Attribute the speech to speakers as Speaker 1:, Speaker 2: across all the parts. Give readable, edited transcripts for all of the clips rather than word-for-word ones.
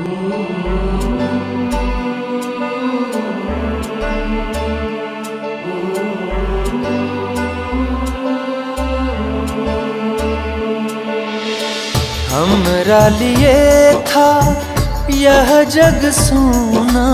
Speaker 1: हमरा लिए था यह जग सोना,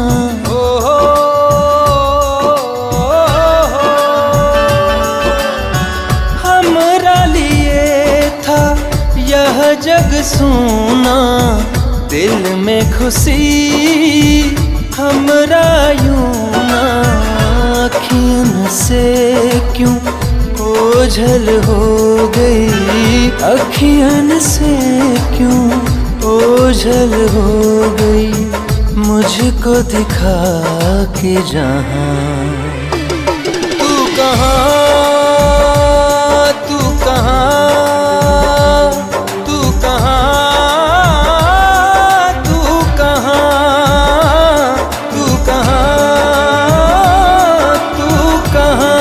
Speaker 1: हमरा लिए था यह जग सोना। दिल में खुशी हमरा यूं ना, अखियन से क्यों ओझल हो गई, अखियन से क्यों ओझल हो गई। मुझको दिखा के जहां तू कहाँ, तू कहाँ, तू कहाँ, तू कहाँ, तू कहाँ, तू कहाँ,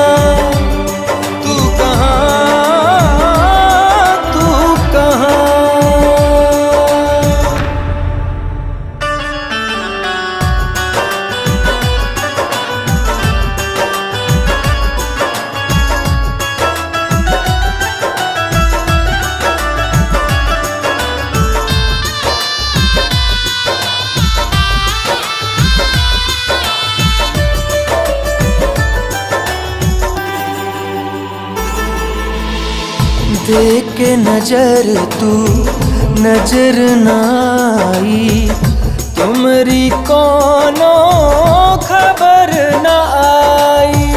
Speaker 1: देख के नजर तू नजर न आई, तुम्हारी कोनो खबर न आई।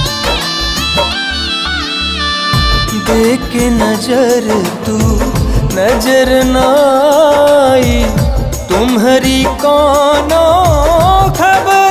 Speaker 1: देख के नजर तू नजर न आई, तुम्हारी कोनो खबर